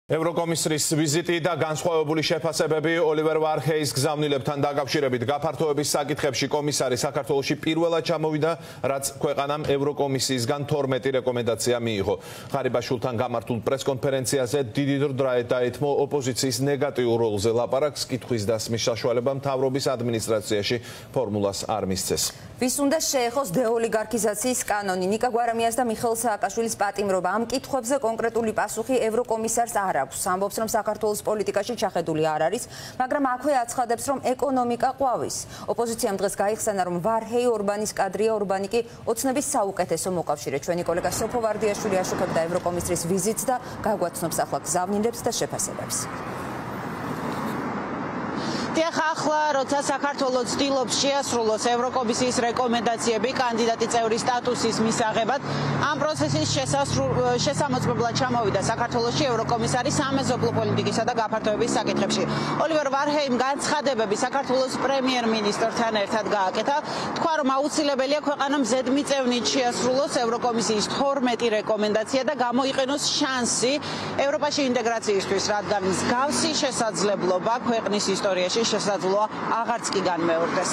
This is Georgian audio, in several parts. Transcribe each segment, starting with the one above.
ევროკომისრის ვიზიტი და განსხვავებული შეფასებები ოლივერ ვარჰეის გზავნილებთან დაკავშირებით გაფართოების საკითხებში კომისარი საქართველოში პირველად ჩამოვიდა, რაც ქვეყანამ ევროკომისიისგან 12 რეკომენდაცია მიიღო. ღარიბაშვილთან გამართულ პრესკონფერენციაზე დიდი დრო დაეთმო ოპოზიციის ნეგატიურ როლზე ლაპარაკს, კითხვის დასმის საშუალება მთავრობის ადმინისტრაციაში ფორმულას არ მისცეს. ვის უნდა შეეხოს დეოლიგარქიზაციის კანონი? ნიკა გვარამიას და მიხეილ სააკაშვილის პატიმრობა. ამ კითხვებზე კონკრეტული პასუხი ევროკომისარს არ აქვს. ამბობს, რომ საქართველოს პოლიტიკაში ჩახედული არ არის, მაგრამ აქვე აცხადებს, რომ ეკონომიკა ყვავის. ოპოზიციამ დღეს გაიხსენა, რომ ვარჰეი ორბანის კადრია, ორბანი კი ოცნების საუკეთესო მოკავშირე. ჩვენი კოლეგა სოფო ვარდიაშვილი აშუქებდა ევროკომისრის ვიზიტს და გაგვაცნობს ახლა გზავნილებს და შეფასებებს. ახლა როცა საქართველოს ცდილობს შეასრულოს ევროკომისიის რეკომენდაციები კანდიდატი წევრის სტატუსის მისაღებად, ამ პროცესის შესამოწმებლად ჩამოვიდა საქართველოში ევროკომისარი სამეზობლო პოლიტიკისა და გაფართოების საკითხებში. ოლივერ ვარჰეიმ განცხადებები საქართველოს პრემიერ-მინისტრთან ერთად გააკეთა, თქვა, რომ აუცილებელია ქვეყანამ ზედმიწევნით შეასრულოს ევროკომისიის 12 რეკომენდაცია და გამოიყენოს შანსი ევროპაში ინტეგრაციისთვის, რადგან მსგავსი შესაძლებლობა ქვეყნის ისტორიაში შესაძლოა აღარც კი განმეორდეს.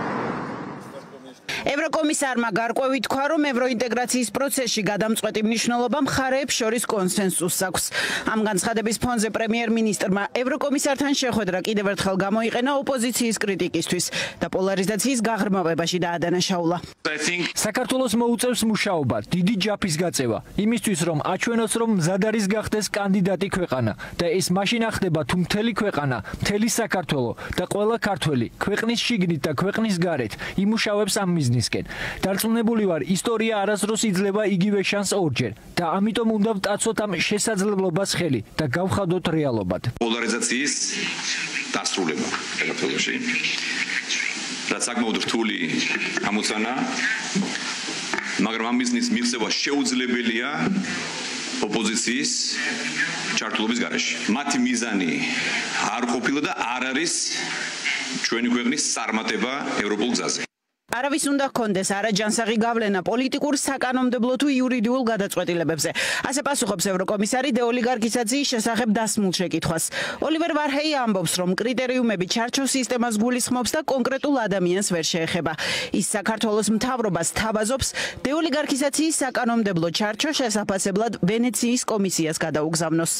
ევროკომისარმა გარკვევით თქვა, რომ ევროინტეგრაციის პროცესში გადამწყვეტი მნიშვნელობა მხარეებს შორის კონსენსუსს აქვს. ამ განცხადების ფონზე პრემიერ-მინისტრმა ევროკომისართან შეხვედრა კიდევ ერთხელ გამოიყენა ოპოზიციის კრიტიკისთვის და პოლარიზაციის გაღრმავებაში დაადანაშაულა. საქართველოს მოუწევს მუშაობა, დიდი ჯაფის გაწევა, იმისთვის რომ აჩვენოს, რომ მზად არის გახდეს კანდიდატი ქვეყანა და ეს მაშინ ახდება, თუ მთელი ქვეყანა, მთელი საქართველო და ყველა ქართველი ქვეყნის შიგნით და ქვეყნის გარეთ იმუშავებს ამ მიზნისკენ. დარწმუნებული ვარ, ისტორია არასდროს იძლევა იგივე შანსს ორჯერ და ამიტომ უნდა ვტაცოთ ამ შესაძლებლობას ხელი და გავხადოთ რეალობად. პოლარიზაციის დასრულება საქართველოში, რაც საკმაოდ რთული ამოცანა, მაგრამ ამ მიზნის მიღწევა შეუძლებელია ოპოზიციის ჩართულობის გარეშე. მათი მიზანი არ ყოფილა და არ არის ჩვენი ქვეყნის წარმატება ევროპულ გზაზე. არავის უნდა ჰქონდეს არაჯანსაღი გავლენა პოლიტიკურ, საკანონმდებლო თუ იურიდიულ გადაწყვეტილებებზე. ასე პასუხობს ევროკომისარი დეოლიგარქიზაციის შესახებ დასმულ შეკითხვას. ოლივერ ვარჰეი ამბობს, რომ კრიტერიუმები ჩარჩოს სისტემას გულისხმობს და კონკრეტულ ადამიანს ვერ შეეხება. ის საქართველოს მთავრობას თავაზობს დეოლიგარქიზაციის საკანონმდებლო ჩარჩო შესაფასებლად ვენეციის კომისიას გადაუგზავნოს.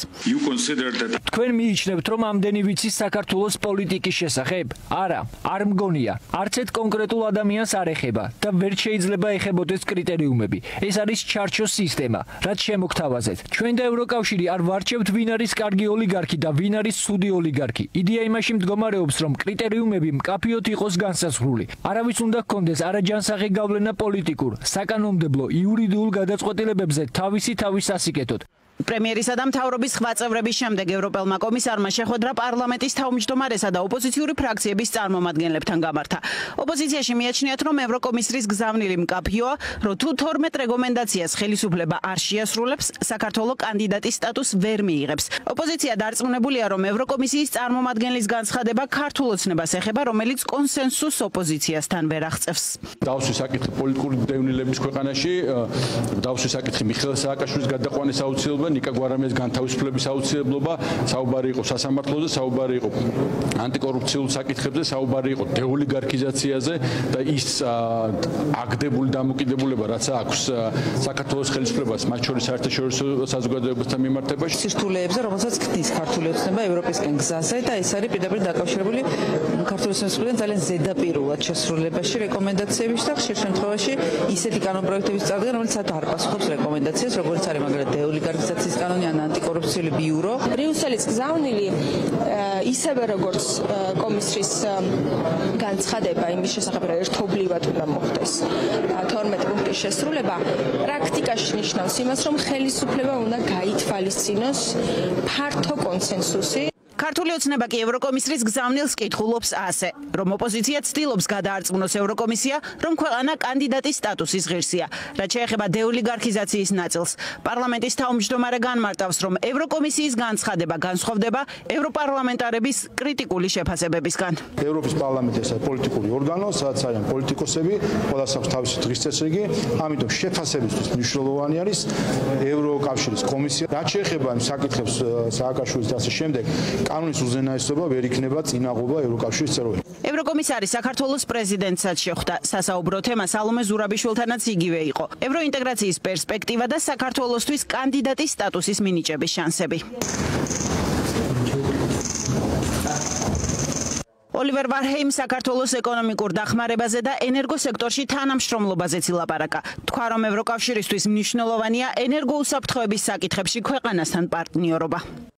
თქვენ მიიჩნევთ, რომ ამდენი ვიცი საქართველოს პოლიტიკის შესახებ? არა, არ მგონია. არც ერთ კონკრეტულ ადამიანს არ ეხება და ვერ შეიძლება ეხებოდეს კრიტერიუმები. ეს არის ჩარჩოს სისტემა, რაც შემოგთავაზეთ. ჩვენ და ევროკავშირი არ ვარჩევთ ვინ არის კარგი ოლიგარქი და ვინ არის ცუდი ოლიგარქი. იდეა იმაში მდგომარეობს, რომ კრიტერიუმები მკაფიოდ იყოს განსაზღვრული. არავის უნდა ჰქონდეს არაჯანსაღი გავლენა პოლიტიკურ, საკანონმდებლო, იურიდიულ გადაწყვეტილებებზე თავისი ასიკეთოთ. პრემიერისა და მთავრობის ხვაწევრების შემდეგ ევროპელმა კომისარმა შეხვედრა პარლამენტის თავმჯდომარესა და ოპოზიციური ფრაქციების წარმომადგენლებთან გამართა. ოპოზიციაში მიაჩნიათ, რომ ევროკომისრის გზავნილი მკაფიოა, რომ თუ 12 რეკომენდაციას ხელისუფლება არ შეასრულებს, საქართველოს კანდიდატის სტატუსს ვერ მიიღებს. ოპოზიცია დარწმუნებულია, რომ ევროკომისიის წარმომადგენლის განცხადება ქართულ ოცნებას ეხება, რომელიც კონსენსუსს ოპოზიციასთან ვერ აღწევს. დავსვი საკითხი პოლიტიკური დევნილების ქვეყანაში, დავსვი საკითხი მიხეილ სააკაშვილის გადაყვანის აუცილებლობა, ნიკა გვარამიას განთავისუფლების აუცილებლობა, საუბარი იყო სასამართლოზე, საუბარი იყო ანტიკორუფციულ საკითხებზე, საუბარი იყო დეოლიგარქიზაციაზე და ის აგდებული დამოკიდებულება, რაც აქვს საქართველოს ხელისუფლებას, მათ შორის საერთაშორისო საზოგადოებასთან მიმართებაში, სირთულეებზე, რომელსაც ქმნის ქართული ოცნება ევროპისკენ გზაზე და ეს არის პირდაპირ დაკავშირებული ქართული ოცნებისგან ძალიან ზედაპირულად შესრულებაში რეკომენდაციების და ხშირ შემთხვევაში ისეთი კანონპროექტების წარდგენა, რომელიც არ პასუხობს რეკომენდაციას, როგორც არის მაგალითად დეოლიგარქიზაციის კანონი ან ანტიკორუფციული ბიურო. ბრიუსელის გზავნილი ისევე როგორც კომისრის განცხადება იმის შესახებ, რომ ერთობლივად უნდა მოხდეს 12 პუნქტის შესრულება, პრაქტიკაში ნიშნავს იმას, რომ ხელისუფლება უნდა გაითვალისწინოს ფართო კონსენსუსი. ქართული ოცნება კი ევროკომისრის გზავნილს კითხულობს ასე, რომ ოპოზიცია ცდილობს გადაარწმუნოს ევროკომისია, რომ ქვეყანა კანდიდატის სტატუსის ღირსია. რაც შეეხება დეოლიგარქიზაციის ნაწილს, პარლამენტის თავმჯდომარე განმარტავს, რომ ევროკომისიის განცხადება განსხვავდება ევროპარლამენტარების კრიტიკული შეფასებებისგან. ევროპის პარლამენტი ეს პოლიტიკური ორგანო, სადაც არიან პოლიტიკოსები, ყველას აქვს თავისი დღის წესრიგი, ამიტომ შეფასებისთვის მნიშვნელოვანი არის ევროკავშირის კომისია. რაც შეეხება იმ საკითხებს სააკაშვილის და ასე შემდეგ, კანონის უზენაესობა ვერ იქნება წინაღობა ევროკავშირის წევრობებს. ევროკომისარი საქართველოს პრეზიდენტსაც შეხვდა. სასაუბრო თემა სალომე ზურაბიშვილთანაც იგივე იყო. ევროინტეგრაციის პერსპექტივა და საქართველოსთვის კანდიდატის სტატუსის მინიჭების შანსები. ოლივერ ვარჰეიმ საქართველოს ეკონომიკურ დახმარებაზე და ენერგოსექტორში თანამშრომლობაზეც ილაპარაკა. თქვა, რომ ევროკავშირისთვის მნიშვნელოვანია ენერგოუსაფრთხოების საკითხებში ქვეყანასთან პარტნიორობა.